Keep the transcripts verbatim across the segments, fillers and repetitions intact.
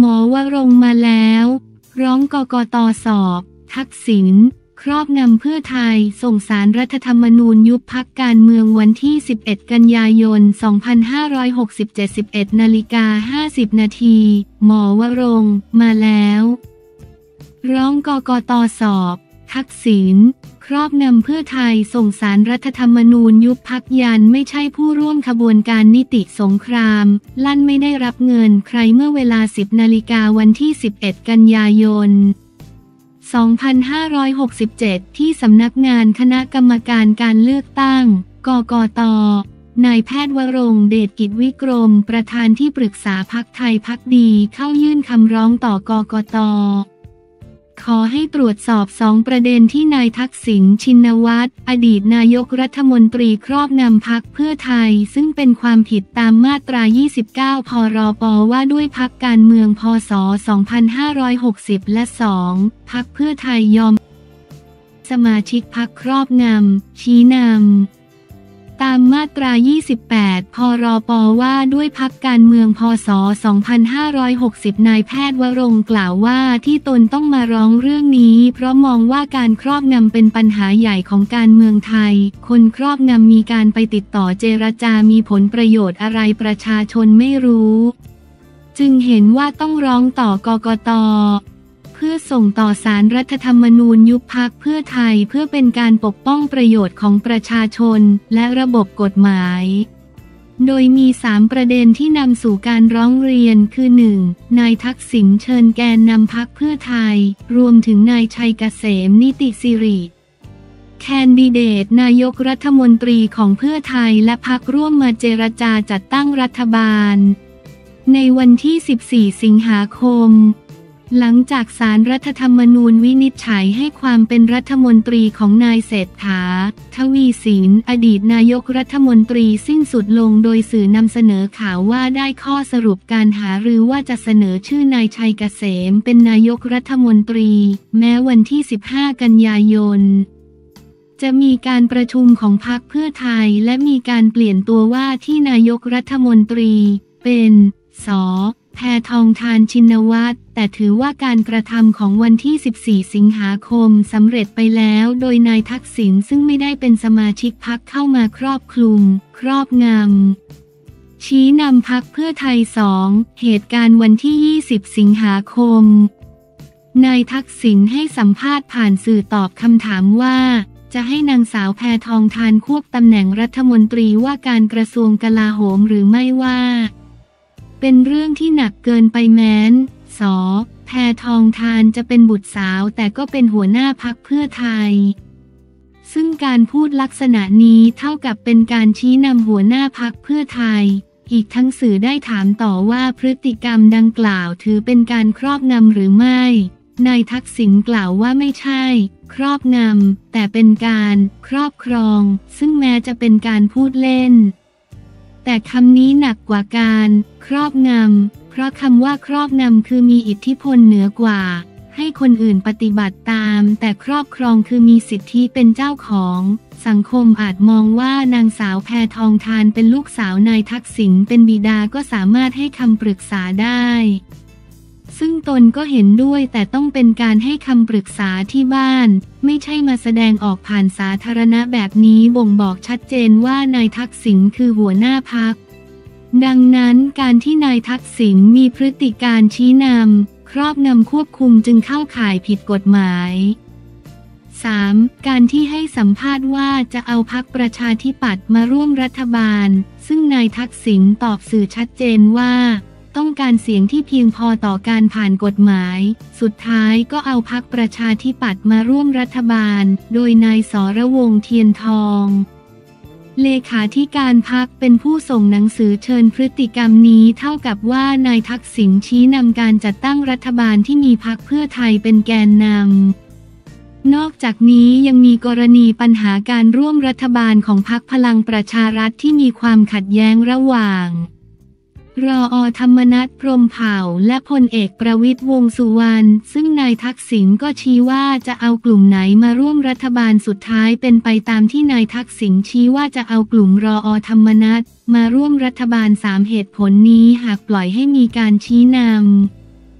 มอวรงค์มาแล้วร้องกกต.สอบทักษิณครอบงำเพื่อไทยส่งศาลรัฐธรรมนูญยุบพรรคการเมืองวันที่สิบเอ็ดกันยายนสองพันห้าร้อยหกสิบเจ็ด สิบเอ็ดนาฬิกาห้าสิบนาทีหมอวรงค์มาแล้วร้องกกต.สอบทักษิณครอบงำเพื่อไทยส่งศาลรัฐธรรมนูญยุบพรรคยันไม่ใช่ผู้ร่วมขบวนการนิติสงครามลั่นไม่ได้รับเงินใครเมื่อเวลาสิบนาฬิกาวันที่สิบเอ็ดกันยายนสองพันห้าร้อยหกสิบเจ็ดที่สำนักงานคณะกรรมการการเลือกตั้งกกต.นายแพทย์วรงค์เดชกิจวิกรมประธานที่ปรึกษาพรรคไทยพักดีเข้ายื่นคำร้องต่อกกต.ขอให้ตรวจสอบสองประเด็นที่นายทักษิณชินวัตรอดีตนายกรัฐมนตรีครอบงำพรรคเพื่อไทยซึ่งเป็นความผิดตามมาตรายี่สิบเก้าพรปว่าด้วยพรรคการเมืองพ.ศ. สองพันห้าร้อยหกสิบและสองพรรคเพื่อไทยยอมสมาชิกพรรคครอบงำชี้นำตามมาตรายี่สิบแปดพรปว่าด้วยพรรคการเมืองพ.ศ. สองพันห้าร้อยหกสิบนายแพทย์วรงค์กล่าวว่าที่ตนต้องมาร้องเรื่องนี้เพราะมองว่าการครอบงำเป็นปัญหาใหญ่ของการเมืองไทยคนครอบงำมีการไปติดต่อเจรจามีผลประโยชน์อะไรประชาชนไม่รู้จึงเห็นว่าต้องร้องต่อกกต.เพื่อส่งต่อศาลรัฐธรรมนูญยุบพรรคเพื่อไทยเพื่อเป็นการปกป้องประโยชน์ของประชาชนและระบบกฎหมายโดยมีสามประเด็นที่นำสู่การร้องเรียนคือ หนึ่ง นายทักษิณเชิญแกนนำพรรคเพื่อไทยรวมถึงนายชัยเกษมนิติสิริแคนดิเดตนายกรัฐมนตรีของเพื่อไทยและพรรคร่วมมาเจรจาจัดตั้งรัฐบาลในวันที่สิบสี่สิงหาคมหลังจากศาลรัฐธรรมนูญวินิจฉัยให้ความเป็นรัฐมนตรีของนายเศรษฐาทวีสินอดีตนายกรัฐมนตรีสิ้นสุดลงโดยสื่อนำเสนอข่าวว่าได้ข้อสรุปการหารือว่าจะเสนอชื่อนายชัยเกษมเป็นนายกรัฐมนตรีแม้วันที่สิบห้ากันยายนจะมีการประชุมของพรรคเพื่อไทยและมีการเปลี่ยนตัวว่าที่นายกรัฐมนตรีเป็นส.แพทองธารชินวัตรแต่ถือว่าการกระทำของวันที่สิบสี่สิงหาคมสำเร็จไปแล้วโดยนายทักษิณซึ่งไม่ได้เป็นสมาชิกพรรคเข้ามาครอบคลุมครอบงำชี้นำพรรคเพื่อไทยสองเหตุการณ์วันที่ยี่สิบสิงหาคมนายทักษิณให้สัมภาษณ์ผ่านสื่อตอบคำถามว่าจะให้นางสาวแพทองธารควบตำแหน่งรัฐมนตรีว่าการกระทรวงกลาโหมหรือไม่ว่าเป็นเรื่องที่หนักเกินไปแม้นส.แพทองธารจะเป็นบุตรสาวแต่ก็เป็นหัวหน้าพรรคเพื่อไทยซึ่งการพูดลักษณะนี้เท่ากับเป็นการชี้นำหัวหน้าพรรคเพื่อไทยอีกทั้งสื่อได้ถามต่อว่าพฤติกรรมดังกล่าวถือเป็นการครอบงำหรือไม่นายทักษิณกล่าวว่าไม่ใช่ครอบงำแต่เป็นการครอบครองซึ่งแม้จะเป็นการพูดเล่นแต่คำนี้หนักกว่าการครอบงำเพราะคำว่าครอบงำคือมีอิทธิพลเหนือกว่าให้คนอื่นปฏิบัติตามแต่ครอบครองคือมีสิทธิเป็นเจ้าของสังคมอาจมองว่านางสาวแพทองธารเป็นลูกสาวนายทักษิณเป็นบิดาก็สามารถให้คำปรึกษาได้ซึ่งตนก็เห็นด้วยแต่ต้องเป็นการให้คำปรึกษาที่บ้านไม่ใช่มาแสดงออกผ่านสาธารณะแบบนี้บ่งบอกชัดเจนว่านายทักษิณคือหัวหน้าพรรคดังนั้นการที่นายทักษิณมีพฤติการชี้นำครอบงำควบคุมจึงเข้าข่ายผิดกฎหมาย สาม การที่ให้สัมภาษณ์ว่าจะเอาพรรคประชาธิปัตย์มาร่วมรัฐบาลซึ่งนายทักษิณตอบสื่อชัดเจนว่าต้องการเสียงที่เพียงพอต่อการผ่านกฎหมายสุดท้ายก็เอาพรรคประชาธิปัตย์มาร่วมรัฐบาลโดยนายสรวงศ์เทียนทองเลขาธิการพรรคเป็นผู้ส่งหนังสือเชิญพฤติกรรมนี้เท่ากับว่านายทักษิณชี้นำการจัดตั้งรัฐบาลที่มีพรรคเพื่อไทยเป็นแกนนำนอกจากนี้ยังมีกรณีปัญหาการร่วมรัฐบาลของพรรคพลังประชารัฐที่มีความขัดแย้งระหว่างรอ.ธรรมนัส พรหมเผ่าและพลเอกประวิตร วงษ์สุวรรณซึ่งนายทักษิณก็ชี้ว่าจะเอากลุ่มไหนมาร่วมรัฐบาลสุดท้ายเป็นไปตามที่นายทักษิณชี้ว่าจะเอากลุ่มรอ.ธรรมนัสมาร่วมรัฐบาลสามเหตุผลนี้หากปล่อยให้มีการชี้นำ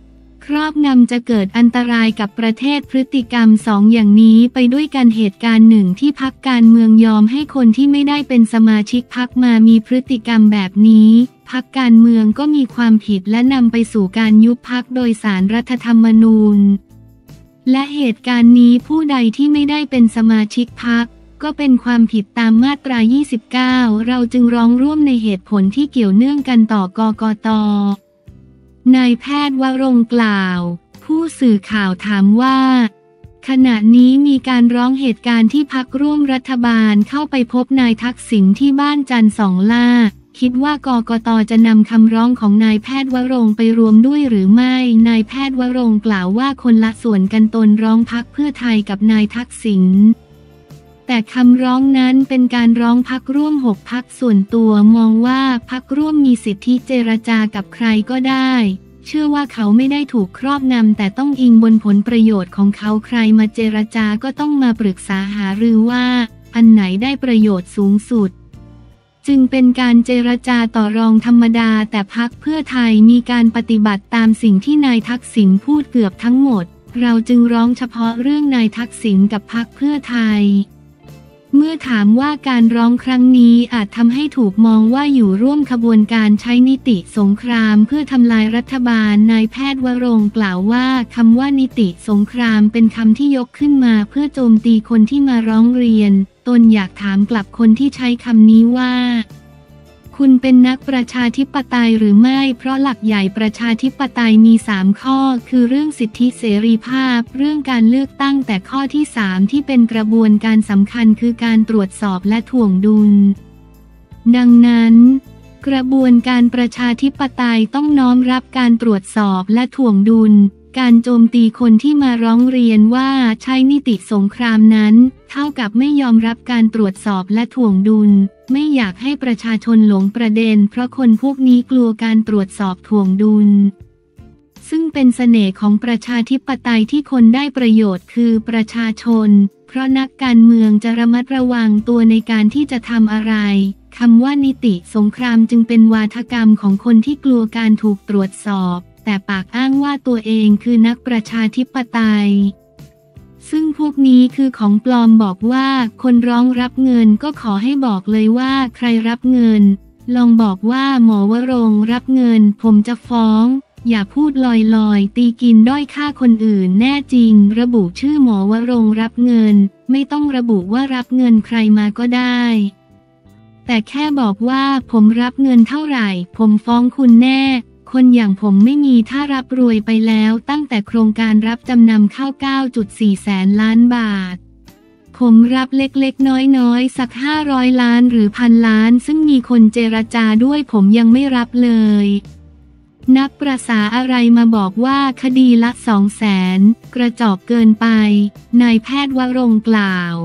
ครอบงำจะเกิดอันตรายกับประเทศพฤติกรรมสองอย่างนี้ไปด้วยกันเหตุการณ์หนึ่งที่พรรคการเมืองยอมให้คนที่ไม่ได้เป็นสมาชิกพรรคมามีพฤติกรรมแบบนี้พรรคการเมืองก็มีความผิดและนำไปสู่การยุบพรรคโดยศาลรัฐธรรมนูญและเหตุการณ์นี้ผู้ใดที่ไม่ได้เป็นสมาชิกพรรคก็เป็นความผิดตามมาตรายี่สิบเก้าเราจึงร้องร่วมในเหตุผลที่เกี่ยวเนื่องกันต่อกกต.นายแพทย์วรงค์กล่าวผู้สื่อข่าวถามว่าขณะนี้มีการร้องเหตุการณ์ที่พรรคร่วมรัฐบาลเข้าไปพบนายทักษิณที่บ้านจันทร์สองล่าคิดว่ากกต.จะนำคำร้องของนายแพทย์วรงค์ไปรวมด้วยหรือไม่นายแพทย์วรงค์กล่าวว่าคนละส่วนกันตนร้องพรรคเพื่อไทยกับนายทักษิณแต่คำร้องนั้นเป็นการร้องพรรคร่วมหกพรรคส่วนตัวมองว่าพรรคร่วมมีสิทธิเจรจากับใครก็ได้เชื่อว่าเขาไม่ได้ถูกครอบงำแต่ต้องอิงบนผลประโยชน์ของเขาใครมาเจรจาก็ต้องมาปรึกษาหารือว่าอันไหนได้ประโยชน์สูงสุดจึงเป็นการเจรจาต่อรองธรรมดาแต่พรรคเพื่อไทยมีการปฏิบัติตามสิ่งที่นายทักษิณพูดเกือบทั้งหมดเราจึงร้องเฉพาะเรื่องนายทักษิณกับพรรคเพื่อไทยเมื่อถามว่าการร้องครั้งนี้อาจทำให้ถูกมองว่าอยู่ร่วมขบวนการใช้นิติสงครามเพื่อทำลายรัฐบาลนายแพทย์วรงค์กล่าวว่าคำว่านิติสงครามเป็นคำที่ยกขึ้นมาเพื่อโจมตีคนที่มาร้องเรียนตนอยากถามกลับคนที่ใช้คำนี้ว่าคุณเป็นนักประชาธิปไตยหรือไม่เพราะหลักใหญ่ประชาธิปไตยมีสามข้อคือเรื่องสิทธิเสรีภาพเรื่องการเลือกตั้งแต่ข้อที่สามที่เป็นกระบวนการสำคัญคือการตรวจสอบและถ่วงดุลดังนั้นกระบวนการประชาธิปไตยต้องน้อมรับการตรวจสอบและถ่วงดุลการโจมตีคนที่มาร้องเรียนว่าใช้นิติสงครามนั้นเท่ากับไม่ยอมรับการตรวจสอบและถ่วงดุลไม่อยากให้ประชาชนหลงประเด็นเพราะคนพวกนี้กลัวการตรวจสอบถ่วงดุลซึ่งเป็นเสน่ห์ของประชาธิปไตยที่คนได้ประโยชน์คือประชาชนเพราะนักการเมืองจะระมัดระวังตัวในการที่จะทำอะไรคำว่านิติสงครามจึงเป็นวาทกรรมของคนที่กลัวการถูกตรวจสอบแต่ปากอ้างว่าตัวเองคือนักประชาธิปไตยซึ่งพวกนี้คือของปลอมบอกว่าคนร้องรับเงินก็ขอให้บอกเลยว่าใครรับเงินลองบอกว่าหมอวรงค์รับเงินผมจะฟ้องอย่าพูดลอยๆตีกินด้อยค่าคนอื่นแน่จริงระบุชื่อหมอวรงค์รับเงินไม่ต้องระบุว่ารับเงินใครมาก็ได้แต่แค่บอกว่าผมรับเงินเท่าไหร่ผมฟ้องคุณแน่คนอย่างผมไม่มีถ้ารับรวยไปแล้วตั้งแต่โครงการรับจำนำเข้า เก้าจุดสี่ แสนล้านบาทผมรับเล็กๆน้อยๆสักห้าร้อยล้านหรือพันล้านซึ่งมีคนเจรจาด้วยผมยังไม่รับเลยนับประสาอะไรมาบอกว่าคดีละสองแสนกระจอกเกินไปนายแพทย์วรงค์กล่าว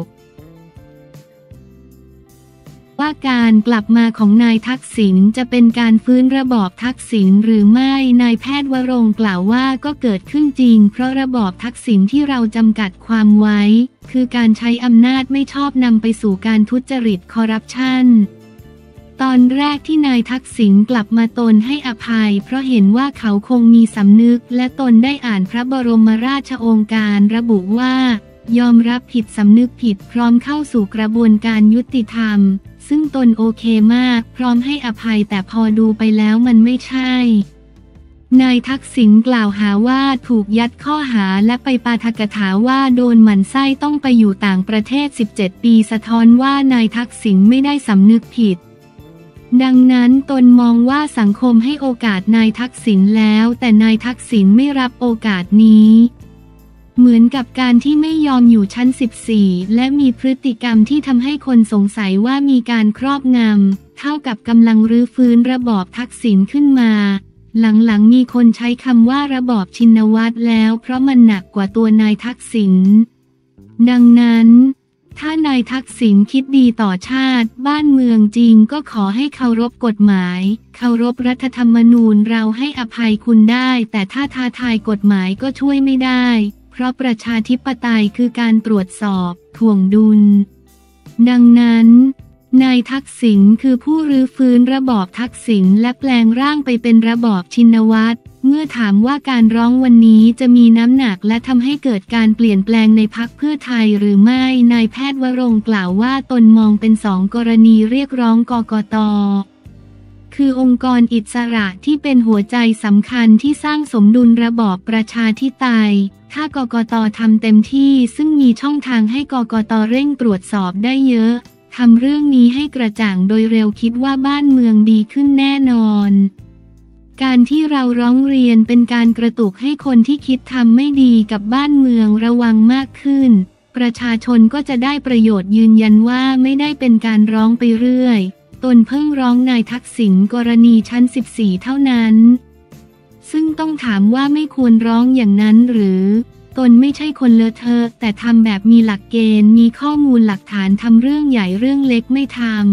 ว่าการกลับมาของนายทักษิณจะเป็นการฟื้นระบอบทักษิณหรือไม่นายแพทย์วรงค์กล่าวว่าก็เกิดขึ้นจริงเพราะระบอบทักษิณที่เราจำกัดความไว้คือการใช้อำนาจไม่ชอบนำไปสู่การทุจริตคอร์รัปชันตอนแรกที่นายทักษิณกลับมาตนให้อภัยเพราะเห็นว่าเขาคงมีสำนึกและตนได้อ่านพระบรมราชโองการระบุว่ายอมรับผิดสำนึกผิดพร้อมเข้าสู่กระบวนการยุติธรรมซึ่งตนโอเคมากพร้อมให้อภัยแต่พอดูไปแล้วมันไม่ใช่นายทักษิณกล่าวหาว่าถูกยัดข้อหาและไปปาฐกถาว่าโดนหมั่นไส้ต้องไปอยู่ต่างประเทศสิบเจ็ดปีสะท้อนว่านายทักษิณไม่ได้สำนึกผิดดังนั้นตนมองว่าสังคมให้โอกาสนายทักษิณแล้วแต่นายทักษิณไม่รับโอกาสนี้เหมือนกับการที่ไม่ยอมอยู่ชั้นสิบสี่และมีพฤติกรรมที่ทำให้คนสงสัยว่ามีการครอบงำเท่ากับกำลังรื้อฟื้นระบอบทักษิณขึ้นมาหลังๆมีคนใช้คำว่าระบอบชินวัตรแล้วเพราะมันหนักกว่าตัวนายทักษิณดังนั้นถ้านายทักษิณคิดดีต่อชาติบ้านเมืองจริงก็ขอให้เคารพกฎหมายเคารพรัฐธรรมนูญเราให้อภัยคุณได้แต่ถ้าท้าทายกฎหมายก็ช่วยไม่ได้เพราะประชาธิปไตยคือการตรวจสอบถ่วงดุลดังนั้นนายทักษิณคือผู้รื้อฟื้นระบอบทักษิณและแปลงร่างไปเป็นระบอบชินวัตรเมื่อถามว่าการร้องวันนี้จะมีน้ำหนักและทำให้เกิดการเปลี่ยนแปลงในพรรคเพื่อไทยหรือไม่นายแพทย์วรงค์กล่าวว่าตนมองเป็นสองกรณีเรียกร้องกกต.คือองค์กรอิสระที่เป็นหัวใจสำคัญที่สร้างสมดุลระบอบประชาธิปไตยถ้ากกต.ทำเต็มที่ซึ่งมีช่องทางให้กกต.เร่งตรวจสอบได้เยอะทำเรื่องนี้ให้กระจ่างโดยเร็วคิดว่าบ้านเมืองดีขึ้นแน่นอนการที่เราร้องเรียนเป็นการกระตุกให้คนที่คิดทำไม่ดีกับบ้านเมืองระวังมากขึ้นประชาชนก็จะได้ประโยชน์ยืนยันว่าไม่ได้เป็นการร้องไปเรื่อยตนเพิ่งร้องนายทักษิณกรณีชั้นสิบสี่เท่านั้นซึ่งต้องถามว่าไม่ควรร้องอย่างนั้นหรือตนไม่ใช่คนเลอะเทอะแต่ทำแบบมีหลักเกณฑ์มีข้อมูลหลักฐานทำเรื่องใหญ่เรื่องเล็กไม่ทำ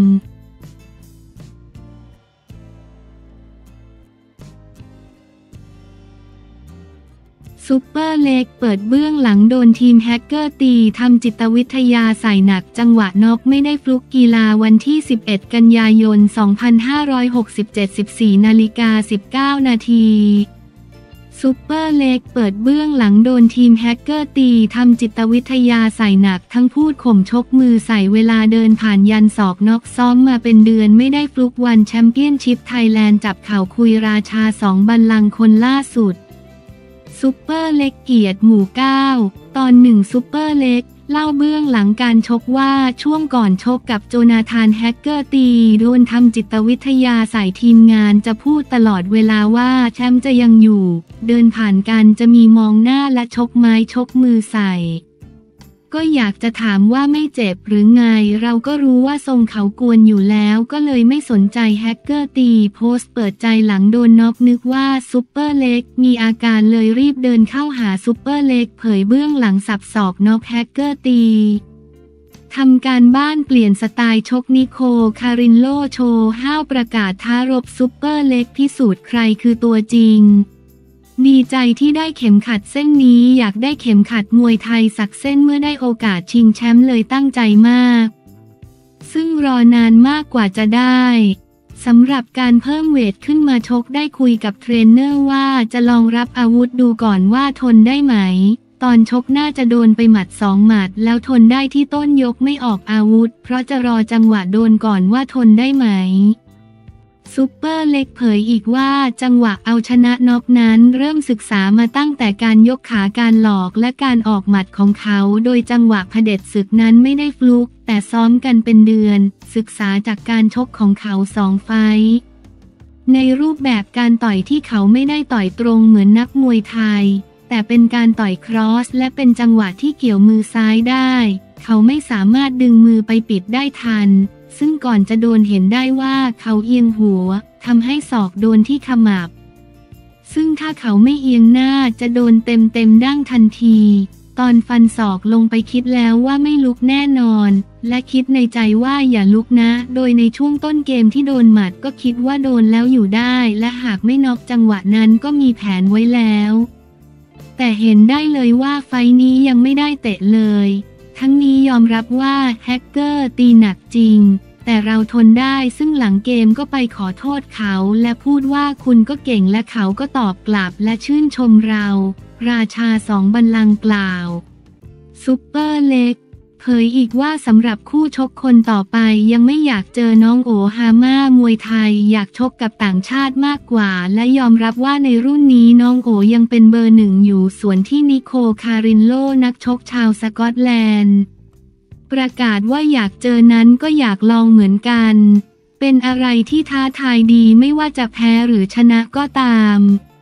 ซุปเปอร์เล็กเปิดเบื้องหลังโดนทีมแฮกเกอร์ตีทำจิตวิทยาใส่หนักจังหวะน็อกไม่ได้ฟลุกกีฬาวันที่สิบเอ็ดกันยายนสองพันห้าร้อยหกสิบเจ็ด สิบสี่นาฬิกาสิบเก้านาทีซุปเปอร์เล็กเปิดเบื้องหลังโดนทีมแฮกเกอร์ตีทำจิตวิทยาใส่หนักทั้งพูดข่มชกมือใส่เวลาเดินผ่านยันศอกน็อกซ้อมมาเป็นเดือนไม่ได้ฟลุกวันแชมเปี้ยนชิพไทยแลนด์จับเข่าคุยราชาสองบัลลังก์คนล่าสุดซุปเปอร์เล็กเกียรติหมู่เก้าตอนหนึ่งซุปเปอร์เล็กเล่าเบื้องหลังการชกว่าช่วงก่อนชกกับโจนาธานแฮกเกอร์ตีโดนทำจิตวิทยาใส่ทีมงานจะพูดตลอดเวลาว่าแชมป์จะยังอยู่เดินผ่านกันจะมีมองหน้าและชกไม้ชกมือใส่ก็อยากจะถามว่าไม่เจ็บหรือไงเราก็รู้ว่าทรงเขากวนอยู่แล้วก็เลยไม่สนใจแฮกเกอร์ตีโพสต์เปิดใจหลังโดนน็อกนึกว่าซุปเปอร์เล็กมีอาการเลยรีบเดินเข้าหาซุปเปอร์เล็กเผยเบื้องหลังสับศอกน็อกแฮกเกอร์ตีทำการบ้านเปลี่ยนสไตล์ชกนิโคคารินโลโชว์ห้าวประกาศท้ารบซุปเปอร์เล็กพิสูจน์ใครคือตัวจริงดีใจที่ได้เข็มขัดเส้นนี้อยากได้เข็มขัดมวยไทยสักเส้นเมื่อได้โอกาสชิงแชมป์เลยตั้งใจมากซึ่งรอนานมากกว่าจะได้สำหรับการเพิ่มเวทขึ้นมาชกได้คุยกับเทรนเนอร์ว่าจะลองรับอาวุธดูก่อนว่าทนได้ไหมตอนชกน่าจะโดนไปหมัดสองหมัดแล้วทนได้ที่ต้นยกไม่ออกอาวุธเพราะจะรอจังหวะโดนก่อนว่าทนได้ไหมซุปเปอร์เล็กเผยอีกว่าจังหวะเอาชนะน็อกนั้นเริ่มศึกษามาตั้งแต่การยกขาการหลอกและการออกหมัดของเขาโดยจังหวะเผด็จศึกนั้นไม่ได้ฟลุกแต่ซ้อมกันเป็นเดือนศึกษาจากการชกของเขาสองไฟท์ในรูปแบบการต่อยที่เขาไม่ได้ต่อยตรงเหมือนนักมวยไทยแต่เป็นการต่อยครอสและเป็นจังหวะที่เกี่ยวมือซ้ายได้เขาไม่สามารถดึงมือไปปิดได้ทันซึ่งก่อนจะโดนเห็นได้ว่าเขาเอียงหัวทำให้ศอกโดนที่ขมับซึ่งถ้าเขาไม่เอียงหน้าจะโดนเต็มเต็มดั้งทันทีตอนฟันศอกลงไปคิดแล้วว่าไม่ลุกแน่นอนและคิดในใจว่าอย่าลุกนะโดยในช่วงต้นเกมที่โดนหมัดก็คิดว่าโดนแล้วอยู่ได้และหากไม่น็อกจังหวะนั้นก็มีแผนไว้แล้วแต่เห็นได้เลยว่าไฟนี้ยังไม่ได้เตะเลยทั้งนี้ยอมรับว่าแฮกเกอร์ตีหนักจริงแต่เราทนได้ซึ่งหลังเกมก็ไปขอโทษเขาและพูดว่าคุณก็เก่งและเขาก็ตอบกลับและชื่นชมเราราชาสองบัลลังก์กล่าวซุปเปอร์เล็กเผยอีกว่าสำหรับคู่ชกคนต่อไปยังไม่อยากเจอน้องโอฮาม่ามวยไทยอยากชกกับต่างชาติมากกว่าและยอมรับว่าในรุ่นนี้น้องโอยังเป็นเบอร์หนึ่งอยู่ส่วนที่นิโคคารินโลนักชกชาวสกอตแลนด์ประกาศว่าอยากเจอนั้นก็อยากลองเหมือนกันเป็นอะไรที่ท้าทายดีไม่ว่าจะแพ้หรือชนะก็ตาม